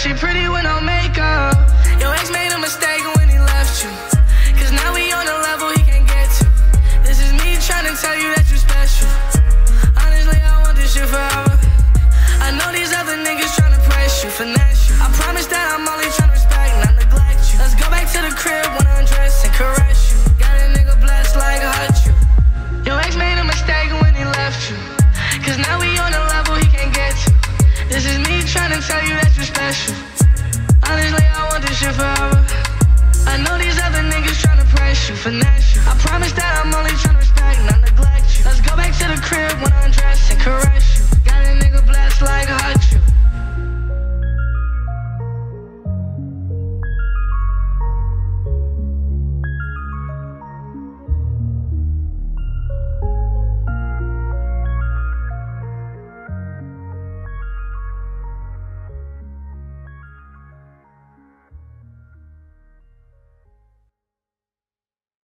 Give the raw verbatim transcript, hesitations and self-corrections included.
she pretty with no makeup. Your ex made a mistake when he left you, cause now we on a level he can't get to. This is me trying to tell you that you special. Honestly, I want this shit forever. I know these other niggas trying to press you for now.